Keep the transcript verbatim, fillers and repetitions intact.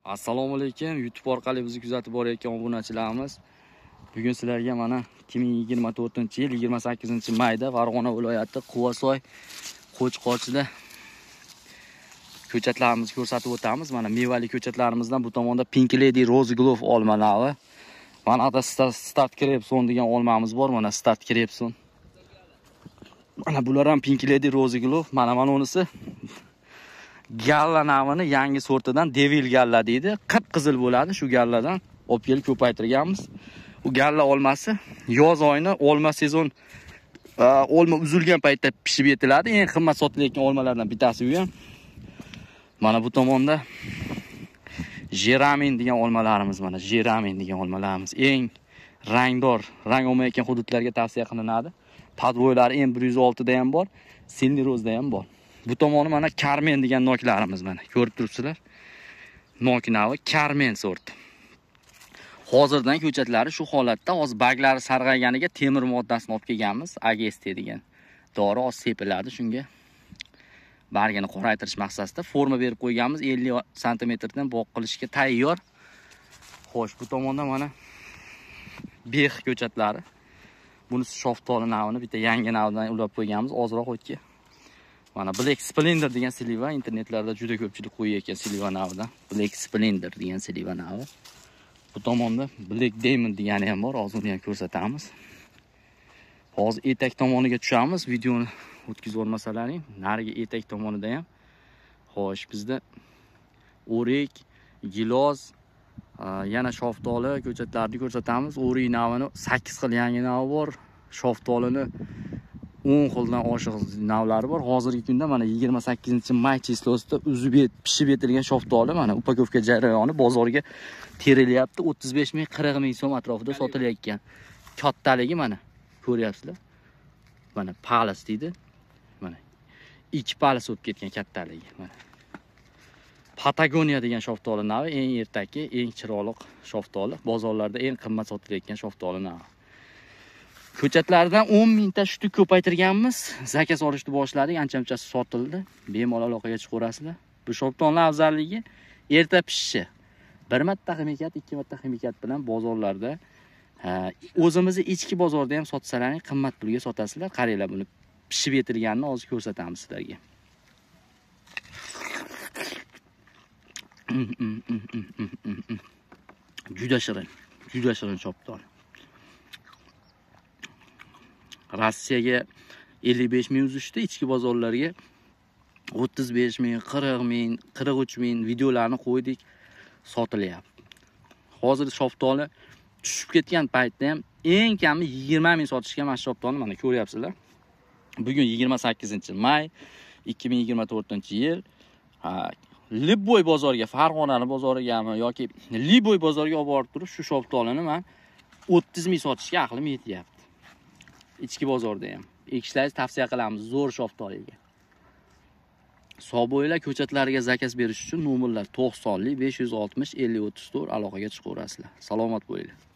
Assalomu alaykum. YouTube orqali bizni kuzatib borayotgan obunachilarimiz. Bugun sizlarga mana ikki ming yigirma to'rtinchi yil yigirma sakkizinchi mayda Farg'ona viloyati Quvasoy Qo'chqochida ko'chatlarimizni ko'rsatib o'tamiz. Mana mevali ko'chatlarimizdan bu tomonda Pink Lady Rose Glove olma navi. Mana da Start Crepson degan olmamiz bor. Mana Start Crepson. Mana bular ham Pink Lady Rose Glove. Mana mana unisi Galla navini yangi sortidan Devil Galla deydi. Qip-qizil bo'ladi. Shu galladan olib kelib ko'paytirganmiz. Bu galla olmasi yoz oyini olma sezon olma uzilgan paytda pishib yetiladi. Eng qimmat sotilayotgan olmalardan bittasi u ham. Mana bu tomonda Jeramin degan olmalarimiz mana Jeramin degan olmalarimiz eng rangdor, rang olmayotgan hududlarga tavsiya qilinadi. Podvoylari M bir yuz olti da ham bor, Silnerozda ham bor. Bu tomoni mana Carmen degan noklarimiz mana ko'rib turibsizlar. Nok navi Carmen sorti. Hozirdan ko'chatlari shu holatda, hozir baglari sarg'ayganiga temir moddasini olib kelganmiz, Ageste degan. Dori oz sepiladi, shunga bargini qoraytirish maqsadida forma berib qo'yganmiz. ellik santimetrdan bog' qilishga tayyor. Xo'sh, bu tomonda mana bex ko'chatlari. Bunisi shoftoli navini bitta yangi navdan ulab qo'yganmiz, ozroq o'tga. Mana Black Splendor degan siliva internetlarda juda ko'pchilik qo'yayotgan siliva navidan. Black Splendor degan siliva navi. Bu tomonda Black Diamond degani ham bor, hozir uni ham ko'rsatamiz. Hozir etak tomoniga tushamiz, videoni o'tkazib olmasalaring, nariga etak tomonida ham. Xo'sh, bizda o'rik, gilos, yana shoftoli ko'chatlarni ko'rsatamiz. O'rik navini sakkiz xil yangi navi bor, shoftolini o'n xildan oshiq navlari bor. Hozirgi kunda mana yigirma sakkizinchi may chislosida uzib pishib yetilgan shoftoli mana upakovka jarayoni bozorga terilyapti. o'ttiz besh ming qirq ming so'm atrofida sotilayotgan. Kattaligi mana ko'ryapsizlar. Mana palas deydi. Mana ikki palas o'tib ketgan kattaligi mana. Patagonia degan shoftoli navi eng ertaki, eng chiroyli shoftoli. Bozorlarda eng qimmat sotilayotgan shoftoli navi. Ko'chatlardan o'n mingta shtuk ko'paytirganmiz. Zakaz olishni boshladik, ancha-munchasi sotildi. Bemalol aloqaga chiqaverasizlar. Bu shoftolning afzalligi erta pishishi. Bir marta ximikat, ikki marta ximikat bilan bozorlarda, o'zimizning ichki bozorda ham sotsalaring qimmat pulga sotasizlar. Qaranglar, buni pishib yetilganini hozir ko'rsatamiz sizlarga. Juda shirin, juda shirin shoftol. Rossiyaga ellik besh ming uzishdi, ichki bozorlarga o'ttiz besh ming, qirq ming, qirq uch ming videolarni qo'ydik, sotilyapti. Hozir shoftoli tushib ketgan paytda ham eng kami yigirma ming sotishga mana shoftolni mana ko'ryapsizlar. Bugun yigirma sakkizinchi may ikki ming yigirma to'rtinchi yil. Libboy bozoriga, Farg'ona bozorigami yoki Libboy bozoriga olib borib turib, shu shoftolini men o'ttiz ming sotishga aqlim yetyapti. Ichki bozorda ham. Ekishlaringizni tavsiya qilamiz zo'r shoftoliga. Soboylar ko'chatlariga zakaz berish uchun nomerlar to'qsonlik besh yuz oltmish ellik o'ttiz to'rt aloqaga chiqaverasizlar. Salomat bo'linglar.